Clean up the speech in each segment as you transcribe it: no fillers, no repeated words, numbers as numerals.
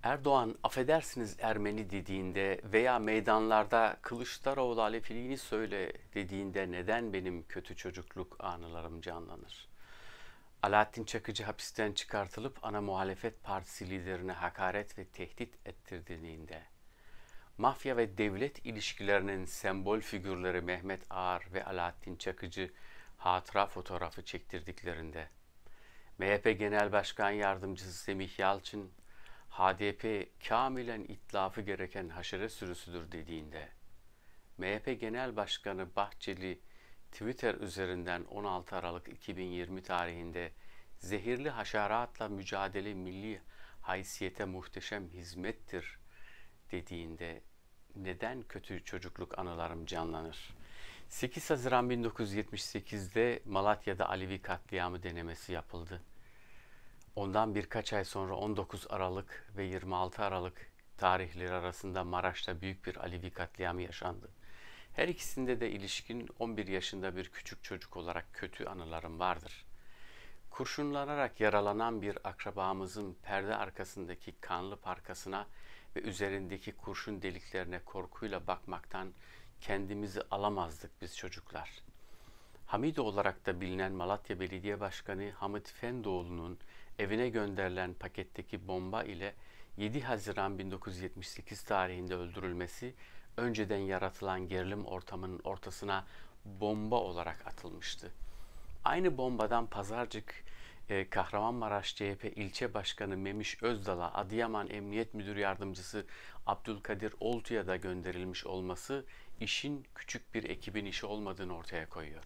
Erdoğan affedersiniz Ermeni dediğinde veya meydanlarda Kılıçdaroğlu Alefiliğini söyle dediğinde neden benim kötü çocukluk anılarım canlanır? Alaaddin Çakıcı hapisten çıkartılıp ana muhalefet partisi liderine hakaret ve tehdit ettirdiğinde, mafya ve devlet ilişkilerinin sembol figürleri Mehmet Ağar ve Alaaddin Çakıcı hatıra fotoğrafı çektirdiklerinde, MHP Genel Başkan Yardımcısı Semih Yalçın, HDP kamilen itlafı gereken haşere sürüsüdür dediğinde, MHP Genel Başkanı Bahçeli Twitter üzerinden 16 Aralık 2020 tarihinde zehirli haşeratla mücadele milli haysiyete muhteşem hizmettir dediğinde neden kötü çocukluk anılarım canlanır? 8 Haziran 1978'de Malatya'da Alevi katliamı denemesi yapıldı. Ondan birkaç ay sonra 19 Aralık ve 26 Aralık tarihleri arasında Maraş'ta büyük bir Alevi katliamı yaşandı. Her ikisinde de ilişkin 11 yaşında bir küçük çocuk olarak kötü anılarım vardır. Kurşunlanarak yaralanan bir akrabamızın perde arkasındaki kanlı parkasına ve üzerindeki kurşun deliklerine korkuyla bakmaktan kendimizi alamazdık biz çocuklar. Hamidi olarak da bilinen Malatya Belediye Başkanı Hamit Fendoğlu'nun evine gönderilen paketteki bomba ile 7 Haziran 1978 tarihinde öldürülmesi önceden yaratılan gerilim ortamının ortasına bomba olarak atılmıştı. Aynı bombadan Pazarcık Kahramanmaraş CHP ilçe başkanı Memiş Özdal'a Adıyaman Emniyet Müdür Yardımcısı Abdülkadir Oltu'ya da gönderilmiş olması işin küçük bir ekibin işi olmadığını ortaya koyuyor.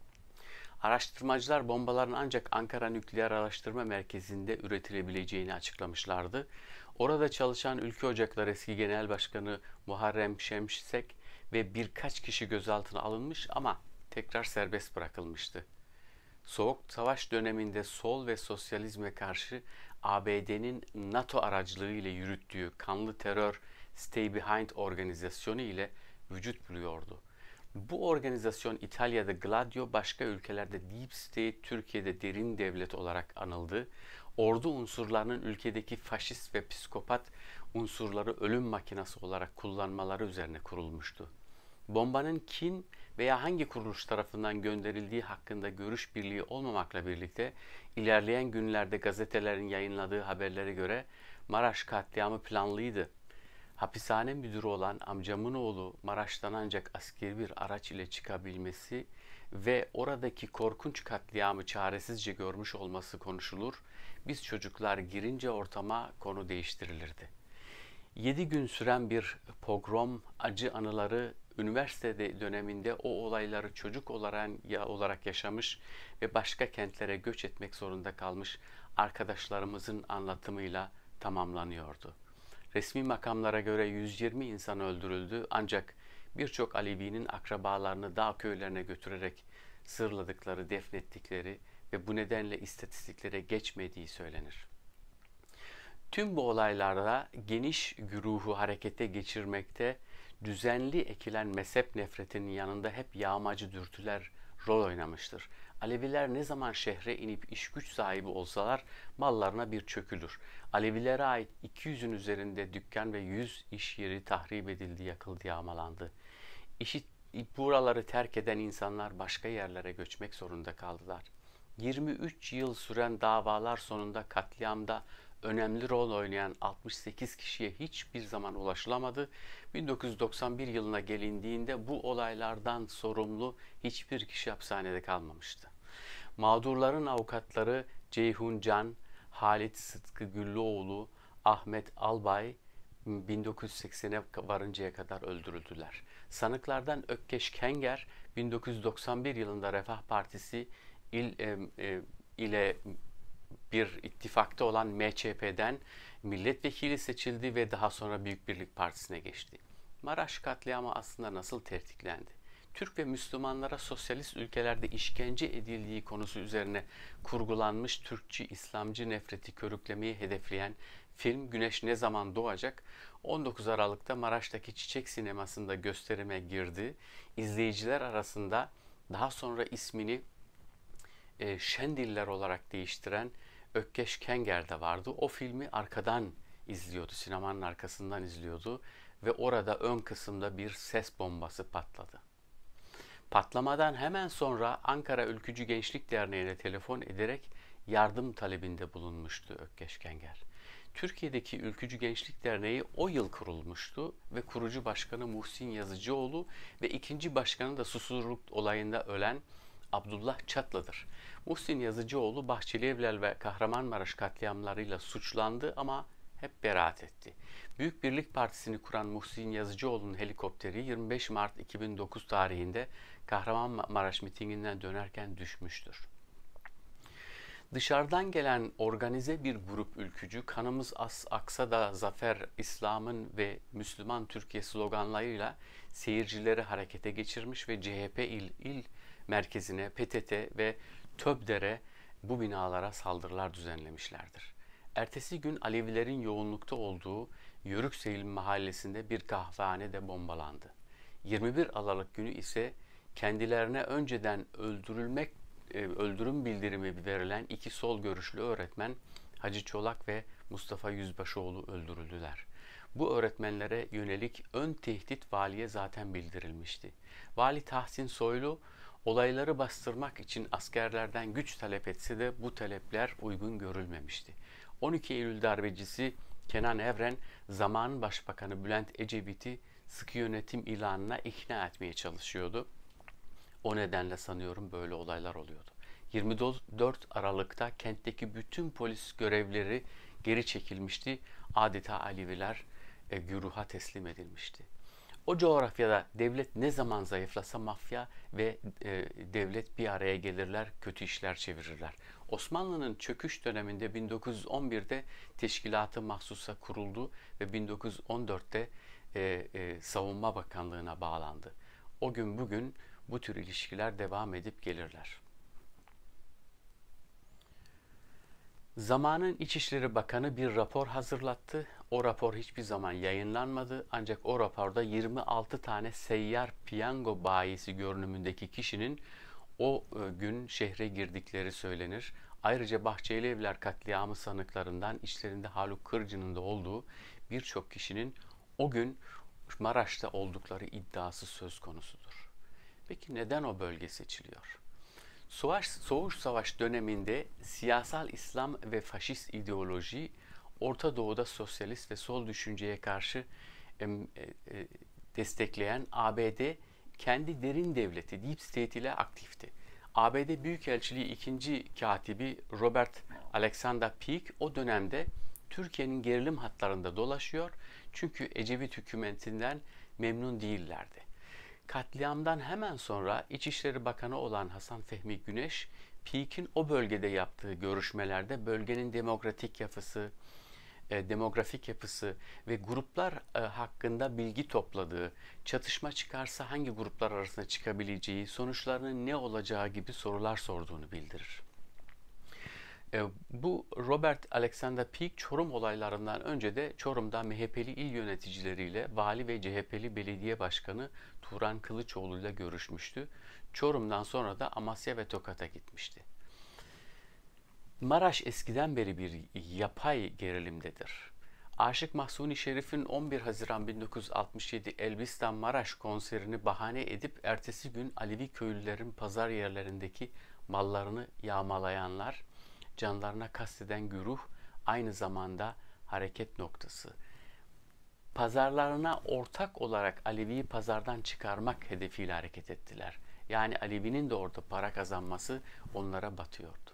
Araştırmacılar bombaların ancak Ankara Nükleer Araştırma Merkezi'nde üretilebileceğini açıklamışlardı. Orada çalışan Ülke Ocakları eski Genel Başkanı Muharrem Şemsek ve birkaç kişi gözaltına alınmış ama tekrar serbest bırakılmıştı. Soğuk Savaş döneminde sol ve sosyalizme karşı ABD'nin NATO aracılığıyla yürüttüğü kanlı terör Stay Behind organizasyonu ile vücut buluyordu. Bu organizasyon İtalya'da Gladio, başka ülkelerde Deep State, Türkiye'de derin devlet olarak anıldı. Ordu unsurlarının ülkedeki faşist ve psikopat unsurları ölüm makinesi olarak kullanmaları üzerine kurulmuştu. Bombanın kim veya hangi kuruluş tarafından gönderildiği hakkında görüş birliği olmamakla birlikte ilerleyen günlerde gazetelerin yayınladığı haberlere göre Maraş katliamı planlıydı. Hapishane müdürü olan amcamın oğlu Maraş'tan ancak askeri bir araç ile çıkabilmesi ve oradaki korkunç katliamı çaresizce görmüş olması konuşulur. Biz çocuklar girince ortama konu değiştirilirdi. 7 gün süren bir pogrom acı anıları üniversitede döneminde o olayları çocuk olarak yaşamış ve başka kentlere göç etmek zorunda kalmış arkadaşlarımızın anlatımıyla tamamlanıyordu. Resmi makamlara göre 120 insan öldürüldü ancak birçok Alevi'nin akrabalarını dağ köylerine götürerek sırladıkları, defnettikleri ve bu nedenle istatistiklere geçmediği söylenir. Tüm bu olaylarda geniş güruhu harekete geçirmekte, düzenli ekilen mezhep nefretinin yanında hep yağmacı dürtüler rol oynamıştır. Aleviler ne zaman şehre inip iş güç sahibi olsalar mallarına bir çökülür. Alevilere ait 200'ün üzerinde dükkan ve 100 iş yeri tahrip edildi, yakıldı, yağmalandı. İşi, buraları terk eden insanlar başka yerlere göçmek zorunda kaldılar. 23 yıl süren davalar sonunda katliamda önemli rol oynayan 68 kişiye hiçbir zaman ulaşılamadı. 1991 yılına gelindiğinde bu olaylardan sorumlu hiçbir kişi hapishanede kalmamıştı. Mağdurların avukatları Ceyhun Can, Halit Sıtkı Güllüoğlu, Ahmet Albay 1980'e varıncaya kadar öldürüldüler. Sanıklardan Ökkeş Kenger 1991 yılında Refah Partisi ile bir ittifakta olan MÇP'den milletvekili seçildi ve daha sonra Büyük Birlik Partisi'ne geçti. Maraş katliamı aslında nasıl tetiklendi? Türk ve Müslümanlara sosyalist ülkelerde işkence edildiği konusu üzerine kurgulanmış Türkçü, İslamcı nefreti körüklemeyi hedefleyen film Güneş Ne Zaman Doğacak 19 Aralık'ta Maraş'taki Çiçek Sineması'nda gösterime girdi. İzleyiciler arasında daha sonra ismini Şendiller olarak değiştiren Ökkeş Kenger de vardı. O filmi arkadan izliyordu. Sinemanın arkasından izliyordu ve orada ön kısımda bir ses bombası patladı. Patlamadan hemen sonra Ankara Ülkücü Gençlik Derneği'ne telefon ederek yardım talebinde bulunmuştu Ökkeş Kenger. Türkiye'deki Ülkücü Gençlik Derneği o yıl kurulmuştu ve kurucu başkanı Muhsin Yazıcıoğlu ve ikinci başkanı da Susurluk olayında ölen Abdullah Çatlı'dır. Muhsin Yazıcıoğlu Bahçelievler ve Kahramanmaraş katliamlarıyla suçlandı ama hep beraat etti. Büyük Birlik Partisi'ni kuran Muhsin Yazıcıoğlu'nun helikopteri 25 Mart 2009 tarihinde Kahramanmaraş mitinginden dönerken düşmüştür. Dışarıdan gelen organize bir grup ülkücü kanımız aksa da zafer, İslam'ın ve Müslüman Türkiye sloganlarıyla seyircileri harekete geçirmiş ve CHP il merkezine, PTT ve TÖBDER'e bu binalara saldırılar düzenlemişlerdir. Ertesi gün Alevilerin yoğunlukta olduğu Yörükseyil mahallesinde bir kahvehane de bombalandı. 21 Aralık günü ise kendilerine önceden öldürüm bildirimi verilen iki sol görüşlü öğretmen Hacı Çolak ve Mustafa Yüzbaşıoğlu öldürüldüler. Bu öğretmenlere yönelik ön tehdit valiye zaten bildirilmişti. Vali Tahsin Soylu olayları bastırmak için askerlerden güç talep etse de bu talepler uygun görülmemişti. 12 Eylül darbecisi Kenan Evren, zamanın başbakanı Bülent Ecevit'i sıkı yönetim ilanına ikna etmeye çalışıyordu. O nedenle sanıyorum böyle olaylar oluyordu. 24 Aralık'ta kentteki bütün polis görevlileri geri çekilmişti. Adeta Aleviler güruha teslim edilmişti. O coğrafyada devlet ne zaman zayıflasa mafya ve devlet bir araya gelirler, kötü işler çevirirler. Osmanlı'nın çöküş döneminde 1911'de Teşkilat-ı Mahsusa kuruldu ve 1914'te Savunma Bakanlığı'na bağlandı. O gün bugün bu tür ilişkiler devam edip gelirler. Zamanın İçişleri Bakanı bir rapor hazırlattı. O rapor hiçbir zaman yayınlanmadı. Ancak o raporda 26 tane seyyar piyango bayisi görünümündeki kişinin o gün şehre girdikleri söylenir. Ayrıca Bahçelievler katliamı sanıklarından içlerinde Haluk Kırcı'nın da olduğu birçok kişinin o gün Maraş'ta oldukları iddiası söz konusudur. Peki neden o bölge seçiliyor? Soğuk Savaş döneminde siyasal İslam ve faşist ideoloji Orta Doğu'da sosyalist ve sol düşünceye karşı destekleyen ABD kendi derin devleti Deep State ile aktifti. ABD Büyükelçiliği ikinci katibi Robert Alexander Peake o dönemde Türkiye'nin gerilim hatlarında dolaşıyor çünkü Ecevit hükümetinden memnun değillerdi. Katliamdan hemen sonra İçişleri Bakanı olan Hasan Fehmi Güneş, Peake'in o bölgede yaptığı görüşmelerde bölgenin demografik yapısı ve gruplar hakkında bilgi topladığı, çatışma çıkarsa hangi gruplar arasında çıkabileceği, sonuçlarının ne olacağı gibi sorular sorduğunu bildirir. Bu Robert Alexander Peake Çorum olaylarından önce de Çorum'da MHP'li il yöneticileriyle vali ve CHP'li belediye başkanı Turan Kılıçoğlu ile görüşmüştü. Çorum'dan sonra da Amasya ve Tokat'a gitmişti. Maraş eskiden beri bir yapay gerilimdedir. Aşık Mahsuni Şerif'in 11 Haziran 1967 Elbistan Maraş konserini bahane edip ertesi gün Alevi köylülerin pazar yerlerindeki mallarını yağmalayanlar, canlarına kasteden güruh aynı zamanda hareket noktası. Pazarlarına ortak olarak Alevi'yi pazardan çıkarmak hedefiyle hareket ettiler. Yani Alevi'nin de orada para kazanması onlara batıyordu.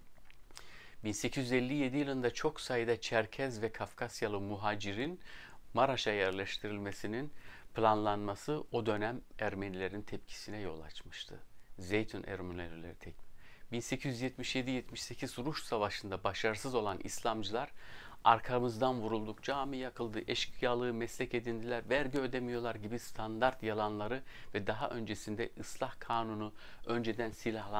1857 yılında çok sayıda Çerkez ve Kafkasyalı muhacirin Maraş'a yerleştirilmesinin planlanması o dönem Ermenilerin tepkisine yol açmıştı. Zeytun Ermenileri 1877-78 Ruş Savaşı'nda başarısız olan İslamcılar arkamızdan vurulduk, cami yakıldı, eşkıyalığı meslek edindiler, vergi ödemiyorlar gibi standart yalanları ve daha öncesinde ıslah kanunu önceden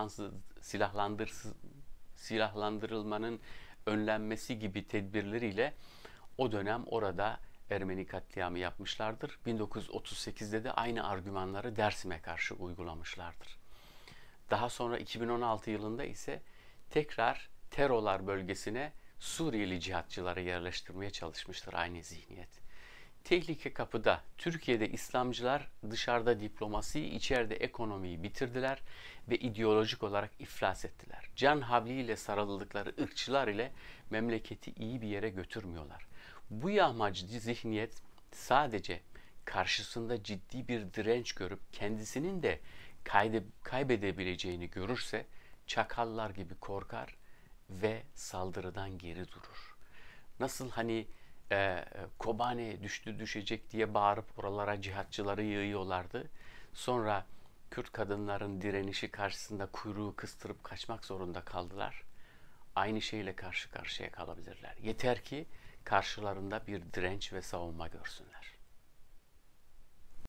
silahlandırılmanın önlenmesi gibi tedbirleriyle o dönem orada Ermeni katliamı yapmışlardır. 1938'de de aynı argümanları Dersim'e karşı uygulamışlardır. Daha sonra 2016 yılında ise tekrar Terolar bölgesine Suriyeli cihatçıları yerleştirmeye çalışmıştır aynı zihniyet. Tehlike kapıda. Türkiye'de İslamcılar dışarıda diplomasiyi, içeride ekonomiyi bitirdiler ve ideolojik olarak iflas ettiler. Can havliyle sarıldıkları ırkçılar ile memleketi iyi bir yere götürmüyorlar. Bu yağmacı zihniyet sadece karşısında ciddi bir direnç görüp kendisinin de kaybedebileceğini görürse çakallar gibi korkar ve saldırıdan geri durur. Nasıl hani Kobane düştü düşecek diye bağırıp oralara cihatçıları yığıyorlardı. Sonra Kürt kadınların direnişi karşısında kuyruğu kıstırıp kaçmak zorunda kaldılar. Aynı şeyle karşı karşıya kalabilirler. Yeter ki karşılarında bir direnç ve savunma görsünler.